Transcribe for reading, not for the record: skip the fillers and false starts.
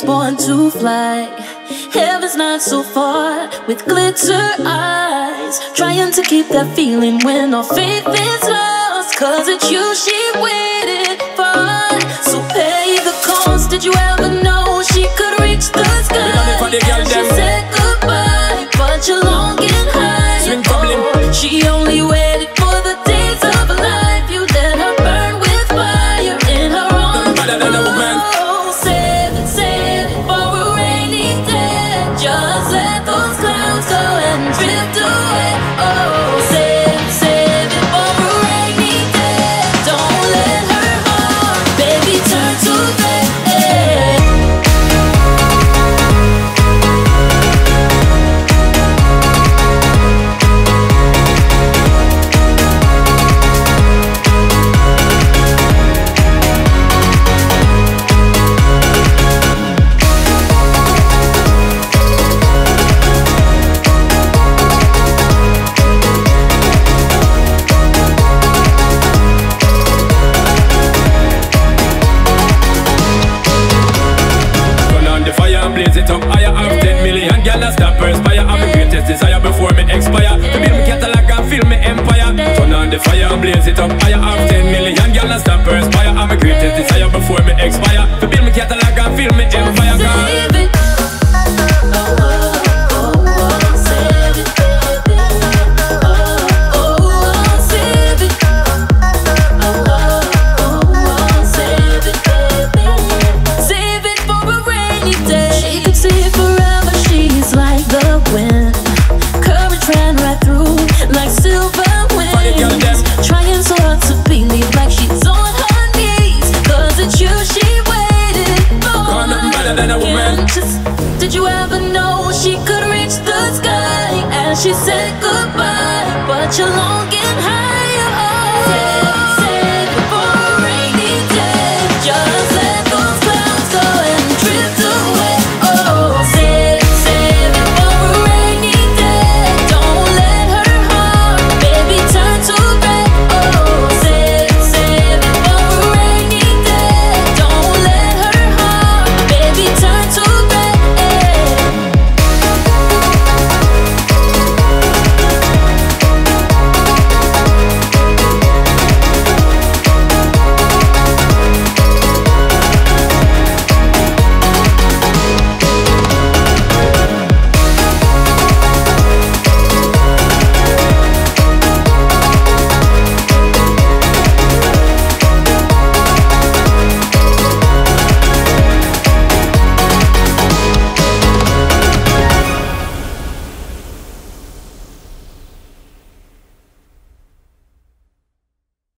was born to fly. Heaven's not so far, with glitter eyes, trying to keep that feeling when all faith is lost. Cause it's you she waited for. So pay the cost. Did you ever know she could reach the sky? And she said goodbye, but you're longing high. She only waited for the days of life. You let her burn with fire in her arms. Oh, save it for a rainy day. Just let those clouds go and drift away. Oh, save it for a rainy day. Don't let her heart, baby, turn to gray. Blaze it up higher. Have 10 million gal a stop perspire. I'm the greatest desire before me expire. To build me catalog and fill me empire. Turn on the fire, blaze it up higher. Have 10 million gal a stop perspire. I'm the greatest desire before me expire. To build me catalog and fill me empire. Did you ever know she could reach the sky? And she said goodbye, but you're longing high.